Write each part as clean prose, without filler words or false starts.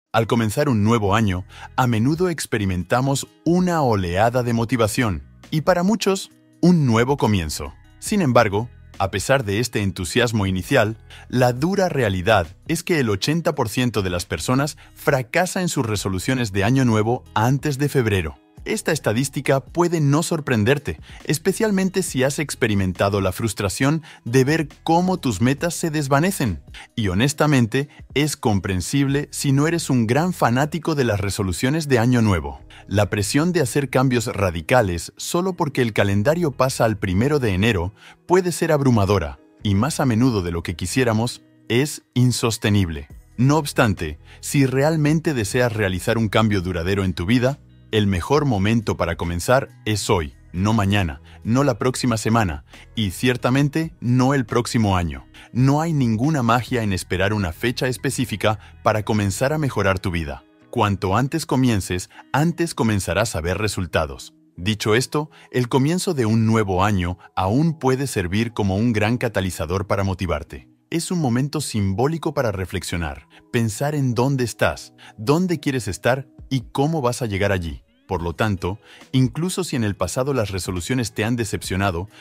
Al comenzar un nuevo año, a menudo experimentamos una oleada de motivación y para muchos, un nuevo comienzo. Sin embargo, a pesar de este entusiasmo inicial, la dura realidad es que el 80% de las personas fracasa en sus resoluciones de año nuevo antes de febrero. Esta estadística puede no sorprenderte, especialmente si has experimentado la frustración de ver cómo tus metas se desvanecen. Y honestamente, es comprensible si no eres un gran fanático de las resoluciones de año nuevo. La presión de hacer cambios radicales solo porque el calendario pasa al 1 de enero puede ser abrumadora, y más a menudo de lo que quisiéramos, es insostenible. No obstante, si realmente deseas realizar un cambio duradero en tu vida, el mejor momento para comenzar es hoy, no mañana, no la próxima semana y ciertamente no el próximo año. No hay ninguna magia en esperar una fecha específica para comenzar a mejorar tu vida. Cuanto antes comiences, antes comenzarás a ver resultados. Dicho esto, el comienzo de un nuevo año aún puede servir como un gran catalizador para motivarte. Es un momento simbólico para reflexionar, pensar en dónde estás, dónde quieres estar y cómo vas a llegar allí. Por lo tanto, incluso si en el pasado las resoluciones te han decepcionado,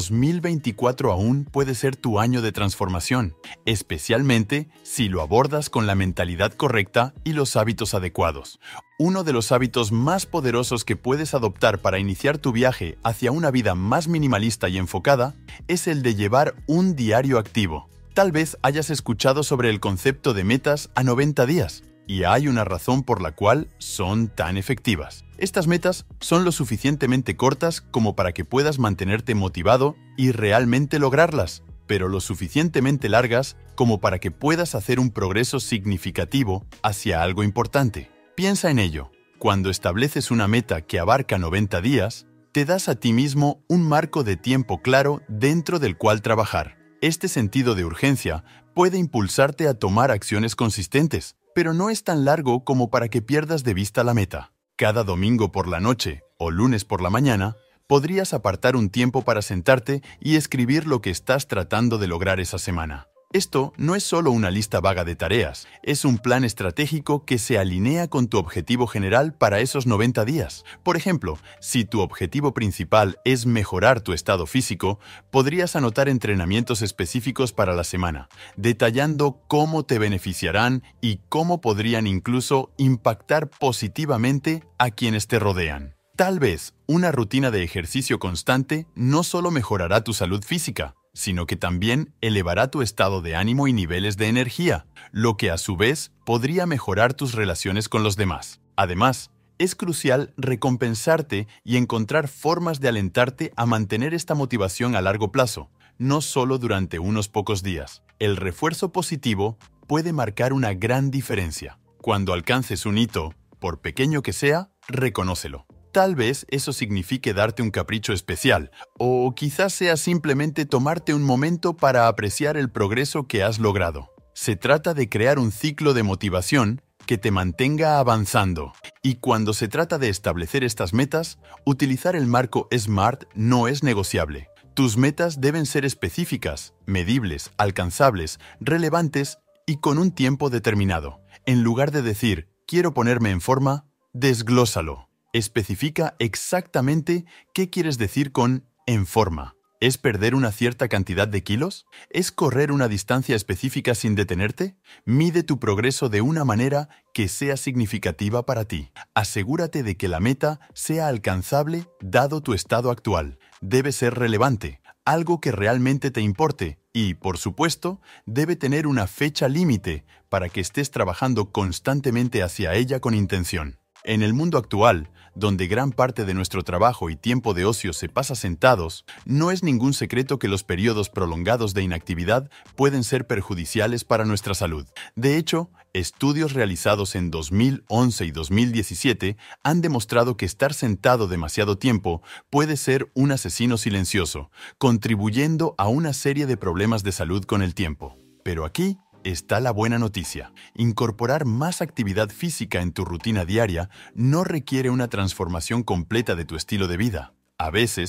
2024 aún puede ser tu año de transformación, especialmente si lo abordas con la mentalidad correcta y los hábitos adecuados. Uno de los hábitos más poderosos que puedes adoptar para iniciar tu viaje hacia una vida más minimalista y enfocada es el de llevar un diario activo. Tal vez hayas escuchado sobre el concepto de metas a 90 días. Y hay una razón por la cual son tan efectivas. Estas metas son lo suficientemente cortas como para que puedas mantenerte motivado y realmente lograrlas, pero lo suficientemente largas como para que puedas hacer un progreso significativo hacia algo importante. Piensa en ello. Cuando estableces una meta que abarca 90 días, te das a ti mismo un marco de tiempo claro dentro del cual trabajar. Este sentido de urgencia puede impulsarte a tomar acciones consistentes, pero no es tan largo como para que pierdas de vista la meta. Cada domingo por la noche o lunes por la mañana, podrías apartar un tiempo para sentarte y escribir lo que estás tratando de lograr esa semana. Esto no es solo una lista vaga de tareas, es un plan estratégico que se alinea con tu objetivo general para esos 90 días. Por ejemplo, si tu objetivo principal es mejorar tu estado físico, podrías anotar entrenamientos específicos para la semana, detallando cómo te beneficiarán y cómo podrían incluso impactar positivamente a quienes te rodean. Tal vez una rutina de ejercicio constante no solo mejorará tu salud física, sino que también elevará tu estado de ánimo y niveles de energía, lo que a su vez podría mejorar tus relaciones con los demás. Además, es crucial recompensarte y encontrar formas de alentarte a mantener esta motivación a largo plazo, no solo durante unos pocos días. El refuerzo positivo puede marcar una gran diferencia. Cuando alcances un hito, por pequeño que sea, reconócelo. Tal vez eso signifique darte un capricho especial, o quizás sea simplemente tomarte un momento para apreciar el progreso que has logrado. Se trata de crear un ciclo de motivación que te mantenga avanzando. Y cuando se trata de establecer estas metas, utilizar el marco SMART no es negociable. Tus metas deben ser específicas, medibles, alcanzables, relevantes y con un tiempo determinado. En lugar de decir, quiero ponerme en forma, desglósalo. Especifica exactamente qué quieres decir con en forma. ¿Es perder una cierta cantidad de kilos? ¿Es correr una distancia específica sin detenerte? Mide tu progreso de una manera que sea significativa para ti. Asegúrate de que la meta sea alcanzable dado tu estado actual. Debe ser relevante, algo que realmente te importe y, por supuesto, debe tener una fecha límite para que estés trabajando constantemente hacia ella con intención. En el mundo actual, donde gran parte de nuestro trabajo y tiempo de ocio se pasa sentados, no es ningún secreto que los periodos prolongados de inactividad pueden ser perjudiciales para nuestra salud. De hecho, estudios realizados en 2011 y 2017 han demostrado que estar sentado demasiado tiempo puede ser un asesino silencioso, contribuyendo a una serie de problemas de salud con el tiempo. Pero aquí está la buena noticia. Incorporar más actividad física en tu rutina diaria no requiere una transformación completa de tu estilo de vida. A veces,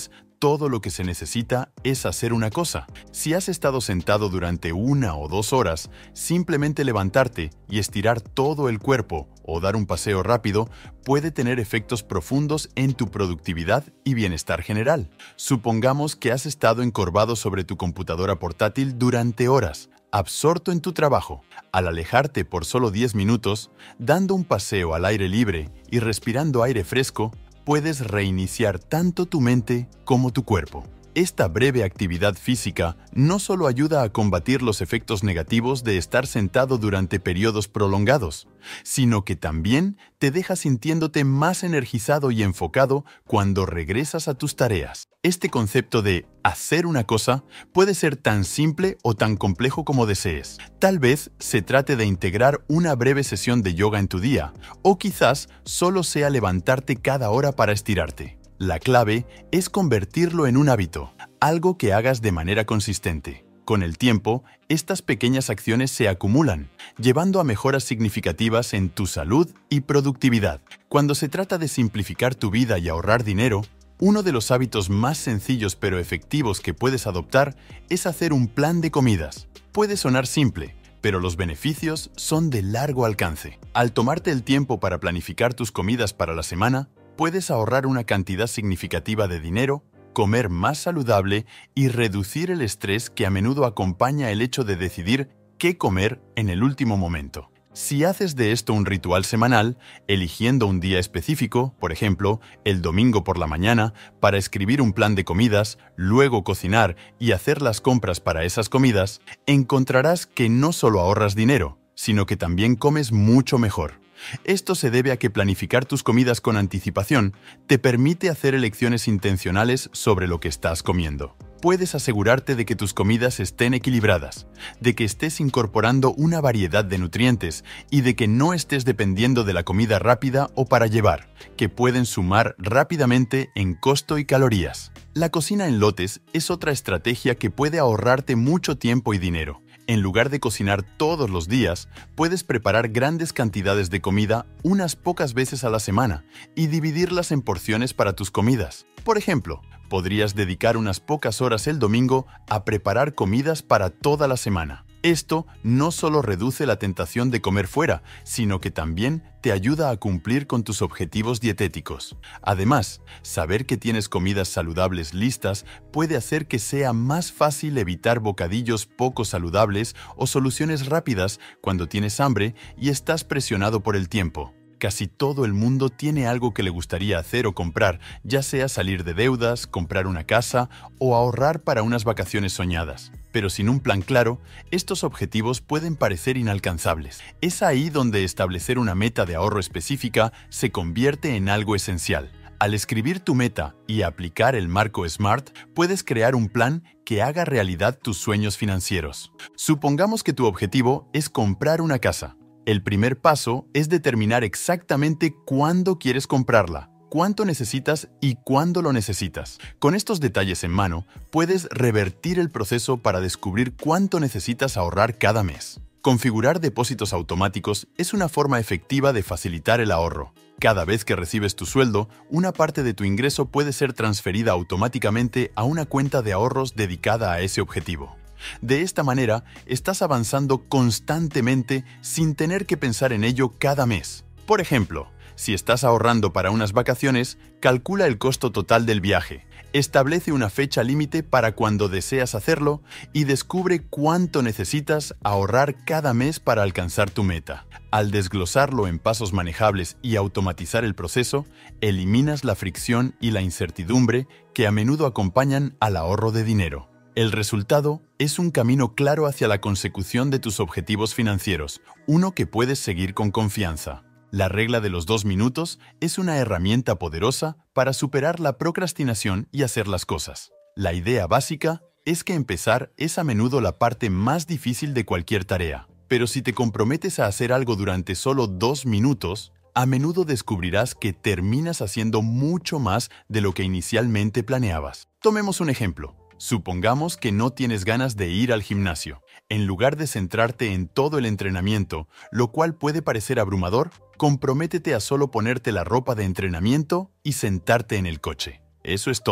todo lo que se necesita es hacer una cosa. Si has estado sentado durante 1 o 2 horas, simplemente levantarte y estirar todo el cuerpo o dar un paseo rápido puede tener efectos profundos en tu productividad y bienestar general. Supongamos que has estado encorvado sobre tu computadora portátil durante horas, absorto en tu trabajo. Al alejarte por solo 10 minutos, dando un paseo al aire libre y respirando aire fresco, puedes reiniciar tanto tu mente como tu cuerpo. Esta breve actividad física no solo ayuda a combatir los efectos negativos de estar sentado durante periodos prolongados, sino que también te deja sintiéndote más energizado y enfocado cuando regresas a tus tareas. Este concepto de hacer una cosa puede ser tan simple o tan complejo como desees. Tal vez se trate de integrar una breve sesión de yoga en tu día, o quizás solo sea levantarte cada hora para estirarte. La clave es convertirlo en un hábito, algo que hagas de manera consistente. Con el tiempo, estas pequeñas acciones se acumulan, llevando a mejoras significativas en tu salud y productividad. Cuando se trata de simplificar tu vida y ahorrar dinero, uno de los hábitos más sencillos pero efectivos que puedes adoptar es hacer un plan de comidas. Puede sonar simple, pero los beneficios son de largo alcance. Al tomarte el tiempo para planificar tus comidas para la semana, puedes ahorrar una cantidad significativa de dinero, comer más saludable y reducir el estrés que a menudo acompaña el hecho de decidir qué comer en el último momento. Si haces de esto un ritual semanal, eligiendo un día específico, por ejemplo, el domingo por la mañana, para escribir un plan de comidas, luego cocinar y hacer las compras para esas comidas, encontrarás que no solo ahorras dinero, sino que también comes mucho mejor. Esto se debe a que planificar tus comidas con anticipación te permite hacer elecciones intencionales sobre lo que estás comiendo. Puedes asegurarte de que tus comidas estén equilibradas, de que estés incorporando una variedad de nutrientes y de que no estés dependiendo de la comida rápida o para llevar, que pueden sumar rápidamente en costo y calorías. La cocina en lotes es otra estrategia que puede ahorrarte mucho tiempo y dinero. En lugar de cocinar todos los días, puedes preparar grandes cantidades de comida unas pocas veces a la semana y dividirlas en porciones para tus comidas. Por ejemplo, podrías dedicar unas pocas horas el domingo a preparar comidas para toda la semana. Esto no solo reduce la tentación de comer fuera, sino que también te ayuda a cumplir con tus objetivos dietéticos. Además, saber que tienes comidas saludables listas puede hacer que sea más fácil evitar bocadillos poco saludables o soluciones rápidas cuando tienes hambre y estás presionado por el tiempo. Casi todo el mundo tiene algo que le gustaría hacer o comprar, ya sea salir de deudas, comprar una casa o ahorrar para unas vacaciones soñadas. Pero sin un plan claro, estos objetivos pueden parecer inalcanzables. Es ahí donde establecer una meta de ahorro específica se convierte en algo esencial. Al escribir tu meta y aplicar el marco SMART, puedes crear un plan que haga realidad tus sueños financieros. Supongamos que tu objetivo es comprar una casa. El primer paso es determinar exactamente cuándo quieres comprarla, cuánto necesitas y cuándo lo necesitas. Con estos detalles en mano, puedes revertir el proceso para descubrir cuánto necesitas ahorrar cada mes. Configurar depósitos automáticos es una forma efectiva de facilitar el ahorro. Cada vez que recibes tu sueldo, una parte de tu ingreso puede ser transferida automáticamente a una cuenta de ahorros dedicada a ese objetivo. De esta manera, estás avanzando constantemente sin tener que pensar en ello cada mes. Por ejemplo, si estás ahorrando para unas vacaciones, calcula el costo total del viaje, establece una fecha límite para cuando deseas hacerlo y descubre cuánto necesitas ahorrar cada mes para alcanzar tu meta. Al desglosarlo en pasos manejables y automatizar el proceso, eliminas la fricción y la incertidumbre que a menudo acompañan al ahorro de dinero. El resultado es un camino claro hacia la consecución de tus objetivos financieros, uno que puedes seguir con confianza. La regla de los 2 minutos es una herramienta poderosa para superar la procrastinación y hacer las cosas. La idea básica es que empezar es a menudo la parte más difícil de cualquier tarea, pero si te comprometes a hacer algo durante solo 2 minutos, a menudo descubrirás que terminas haciendo mucho más de lo que inicialmente planeabas. Tomemos un ejemplo. Supongamos que no tienes ganas de ir al gimnasio. En lugar de centrarte en todo el entrenamiento, lo cual puede parecer abrumador, comprométete a solo ponerte la ropa de entrenamiento y sentarte en el coche. Eso es todo.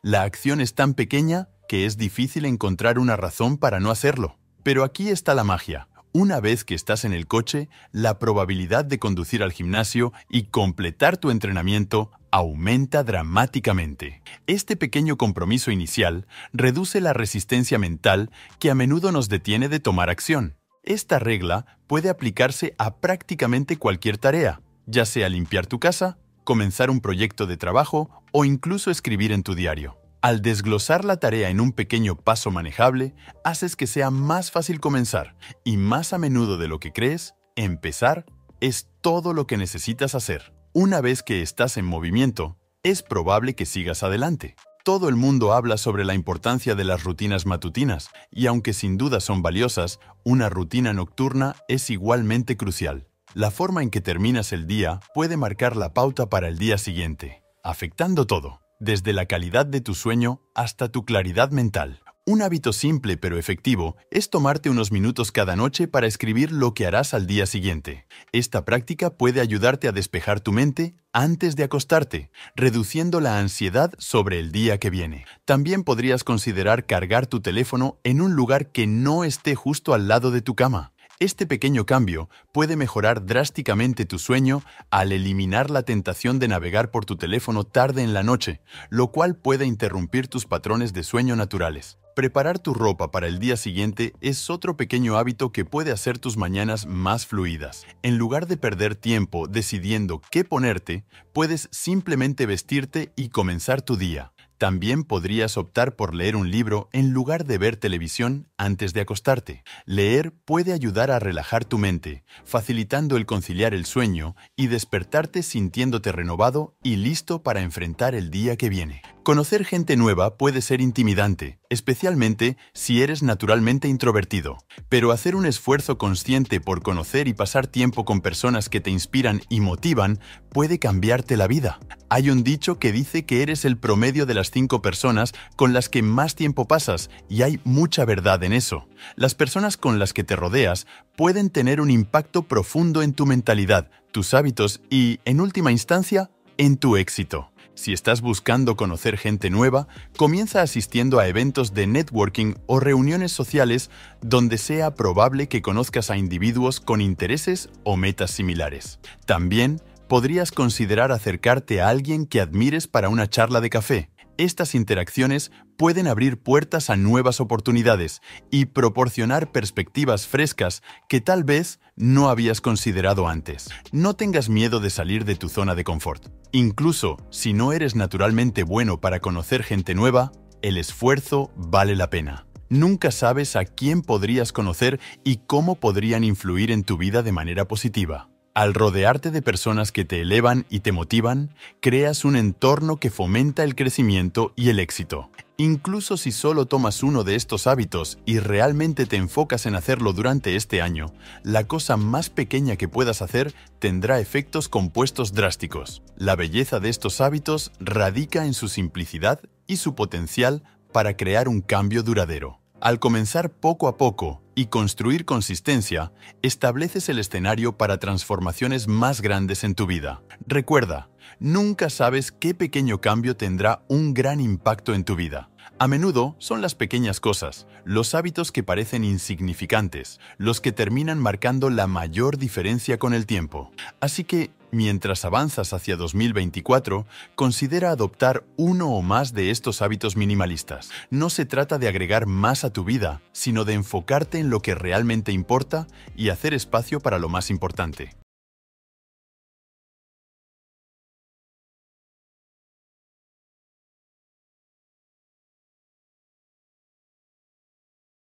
La acción es tan pequeña que es difícil encontrar una razón para no hacerlo. Pero aquí está la magia. Una vez que estás en el coche, la probabilidad de conducir al gimnasio y completar tu entrenamiento aumenta dramáticamente. Este pequeño compromiso inicial reduce la resistencia mental que a menudo nos detiene de tomar acción. Esta regla puede aplicarse a prácticamente cualquier tarea, ya sea limpiar tu casa, comenzar un proyecto de trabajo o incluso escribir en tu diario. Al desglosar la tarea en un pequeño paso manejable, haces que sea más fácil comenzar y más a menudo de lo que crees, empezar es todo lo que necesitas hacer. Una vez que estás en movimiento, es probable que sigas adelante. Todo el mundo habla sobre la importancia de las rutinas matutinas y aunque sin duda son valiosas, una rutina nocturna es igualmente crucial. La forma en que terminas el día puede marcar la pauta para el día siguiente, afectando todo, desde la calidad de tu sueño hasta tu claridad mental. Un hábito simple pero efectivo es tomarte unos minutos cada noche para escribir lo que harás al día siguiente. Esta práctica puede ayudarte a despejar tu mente antes de acostarte, reduciendo la ansiedad sobre el día que viene. También podrías considerar cargar tu teléfono en un lugar que no esté justo al lado de tu cama. Este pequeño cambio puede mejorar drásticamente tu sueño al eliminar la tentación de navegar por tu teléfono tarde en la noche, lo cual puede interrumpir tus patrones de sueño naturales. Preparar tu ropa para el día siguiente es otro pequeño hábito que puede hacer tus mañanas más fluidas. En lugar de perder tiempo decidiendo qué ponerte, puedes simplemente vestirte y comenzar tu día. También podrías optar por leer un libro en lugar de ver televisión antes de acostarte. Leer puede ayudar a relajar tu mente, facilitando el conciliar el sueño y despertarte sintiéndote renovado y listo para enfrentar el día que viene. Conocer gente nueva puede ser intimidante, especialmente si eres naturalmente introvertido. Pero hacer un esfuerzo consciente por conocer y pasar tiempo con personas que te inspiran y motivan puede cambiarte la vida. Hay un dicho que dice que eres el promedio de las 5 personas con las que más tiempo pasas, y hay mucha verdad en eso. Las personas con las que te rodeas pueden tener un impacto profundo en tu mentalidad, tus hábitos y, en última instancia, en tu éxito. Si estás buscando conocer gente nueva, comienza asistiendo a eventos de networking o reuniones sociales donde sea probable que conozcas a individuos con intereses o metas similares. También podrías considerar acercarte a alguien que admires para una charla de café. Estas interacciones pueden abrir puertas a nuevas oportunidades y proporcionar perspectivas frescas que tal vez no habías considerado antes. No tengas miedo de salir de tu zona de confort. Incluso si no eres naturalmente bueno para conocer gente nueva, el esfuerzo vale la pena. Nunca sabes a quién podrías conocer y cómo podrían influir en tu vida de manera positiva. Al rodearte de personas que te elevan y te motivan, creas un entorno que fomenta el crecimiento y el éxito. Incluso si solo tomas uno de estos hábitos y realmente te enfocas en hacerlo durante este año, la cosa más pequeña que puedas hacer tendrá efectos compuestos drásticos. La belleza de estos hábitos radica en su simplicidad y su potencial para crear un cambio duradero. Al comenzar poco a poco y construir consistencia, estableces el escenario para transformaciones más grandes en tu vida. Recuerda, nunca sabes qué pequeño cambio tendrá un gran impacto en tu vida. A menudo son las pequeñas cosas, los hábitos que parecen insignificantes, los que terminan marcando la mayor diferencia con el tiempo. Así que, mientras avanzas hacia 2024, considera adoptar uno o más de estos hábitos minimalistas. No se trata de agregar más a tu vida, sino de enfocarte en lo que realmente importa y hacer espacio para lo más importante.